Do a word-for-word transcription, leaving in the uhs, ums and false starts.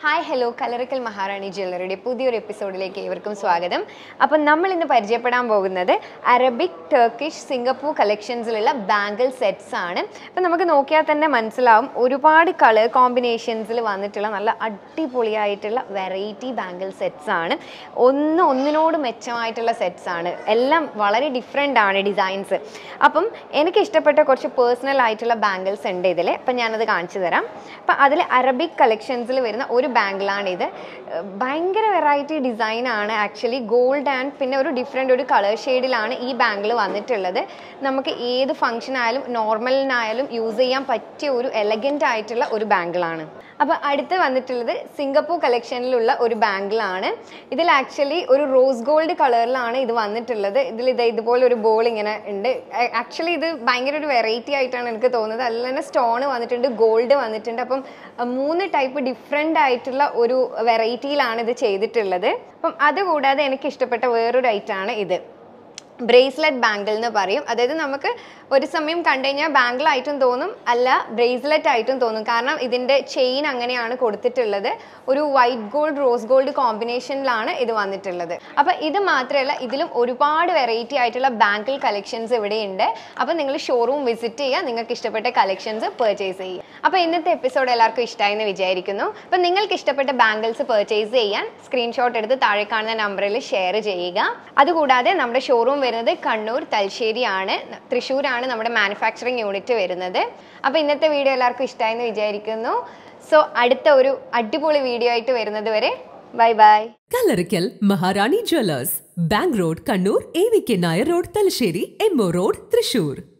Hi hello കലറിക്കൽ മഹാറാണി ജ്വല്ലറിയുടെ പുതിയൊരു എപ്പിസോഡിലേക്ക് ഏവർക്കും സ്വാഗതം. അപ്പം നമ്മൾ ഇന്ന് പരിചയപ്പെടാൻ പോകുന്നത് അറബിക്, ടർക്കിഷ്, സിംഗപ്പൂർ കളക്ഷൻസിലുള്ള ബാംഗിൾ സെറ്റ്സ് ആണ്. അപ്പം നമുക്ക് നോക്കിയാൽ തന്നെ മനസ്സിലാവും ഒരുപാട് കളർ കോമ്പിനേഷൻസിൽ വന്നിട്ടുള്ള നല്ല അടിപൊളിയായിട്ടുള്ള വെറൈറ്റി ബാംഗിൾ സെറ്റ്സ് ആണ്. ഒന്ന് ഒന്നിനോട് മെച്ചമായിട്ടുള്ള സെറ്റ്സ് ആണ്. എല്ലാം വളരെ ഡിഫറെൻ്റ് ആണ് ഡിസൈൻസ്. അപ്പം എനിക്ക് ഇഷ്ടപ്പെട്ട കുറച്ച് പേഴ്സണൽ ആയിട്ടുള്ള ബാംഗിൾസ് ഉണ്ട് ഇതിൽ. അപ്പം ഞാനത് കാണിച്ചു തരാം. അപ്പം അതിൽ അറബിക് കളക്ഷൻസിൽ വരുന്ന ഒരു ബാംഗിളാണിത്. ഭയങ്കര വെറൈറ്റി ഡിസൈനാണ്. ആക്ച്വലി ഗോൾഡ് ആൻഡ് പിന്നെ ഒരു ഡിഫറെൻ്റ് ഒരു കളർ ഷെയ്ഡിലാണ് ഈ ബാംഗിൾ വന്നിട്ടുള്ളത്. നമുക്ക് ഏത് ഫംഗ്ഷൻ ആയാലും നോർമലിനായാലും യൂസ് ചെയ്യാൻ പറ്റിയ ഒരു എലഗൻ്റ് ആയിട്ടുള്ള ഒരു ബാംഗിളാണ്. അപ്പോൾ അടുത്ത് വന്നിട്ടുള്ളത് സിംഗപ്പൂർ കളക്ഷനിലുള്ള ഒരു ബാംഗിളാണ്. ഇതിൽ ആക്ച്വലി ഒരു റോസ് ഗോൾഡ് കളറിലാണ് ഇത് വന്നിട്ടുള്ളത്. ഇതിൽ ഇത് ഇതുപോലെ ഒരു ബോൾ ഇങ്ങനെ ഉണ്ട്. ആക്ച്വലി ഇത് ഭയങ്കര ഒരു വെറൈറ്റി ആയിട്ടാണ് എനിക്ക് തോന്നുന്നത്. അതിൽ തന്നെ സ്റ്റോൺ വന്നിട്ടുണ്ട്, ഗോൾഡ് വന്നിട്ടുണ്ട്. അപ്പം മൂന്ന് ടൈപ്പ് ഡിഫറെൻ്റ് ആയിട്ടുള്ള ഒരു വെറൈറ്റിയിലാണ് ഇത് ചെയ്തിട്ടുള്ളത്. അപ്പം അതുകൂടാതെ എനിക്ക് ഇഷ്ടപ്പെട്ട വേറൊരു ഐറ്റമാണ് ഇത്. ബ്രേസ്ലെറ്റ് ബാംഗിൾ എന്ന് പറയും. അതായത് നമുക്ക് ഒരു സമയം കണ്ടു കഴിഞ്ഞാൽ ബാംഗിൾ ആയിട്ടും തോന്നും, അല്ല ബ്രേസ്ലെറ്റ് ആയിട്ടും തോന്നും. കാരണം ഇതിൻ്റെ ചെയിൻ അങ്ങനെയാണ് കൊടുത്തിട്ടുള്ളത്. ഒരു വൈറ്റ് ഗോൾഡ് റോസ് ഗോൾഡ് കോമ്പിനേഷനിലാണ് ഇത് വന്നിട്ടുള്ളത്. അപ്പോൾ ഇത് മാത്രമല്ല, ഇതിലും ഒരുപാട് വെറൈറ്റി ആയിട്ടുള്ള ബാംഗിൾ കളക്ഷൻസ് ഇവിടെയുണ്ട്. അപ്പോൾ നിങ്ങൾ ഷോറൂം വിസിറ്റ് ചെയ്യുക, നിങ്ങൾക്ക് ഇഷ്ടപ്പെട്ട കളക്ഷൻസ് പർച്ചേസ് ചെയ്യുക. അപ്പോൾ ഇന്നത്തെ എപ്പിസോഡ് എല്ലാവർക്കും ഇഷ്ടമായി എന്ന് വിചാരിക്കുന്നു. അപ്പോൾ നിങ്ങൾക്ക് ഇഷ്ടപ്പെട്ട ബാംഗിൾസ് പർച്ചേസ് ചെയ്യാൻ സ്ക്രീൻഷോട്ട് എടുത്ത് താഴെ കാണുന്ന നമ്പറിൽ ഷെയർ ചെയ്യുക. അതുകൂടാതെ നമ്മുടെ ഷോറൂം വരുന്നത് കണ്ണൂർ തലശ്ശേരിയാണ്. തൃശ്ശൂരാണ് നമ്മുടെ മാനുഫാക്ചറിങ് യൂണിറ്റ് വരുന്നത്. അപ്പോൾ ഇന്നത്തെ വീഡിയോ എല്ലാവർക്കും ഇഷ്ടമായി എന്ന് വിചാരിക്കുന്നു. സോ അടുത്ത ഒരു അടിപൊളി വീഡിയോ ആയിട്ട് വരുന്നത് വരെ bye bye. Kalarikkal Maharani jewellers, bank road Kannur, A V K Nair road Thalassery, M O road Thrissur.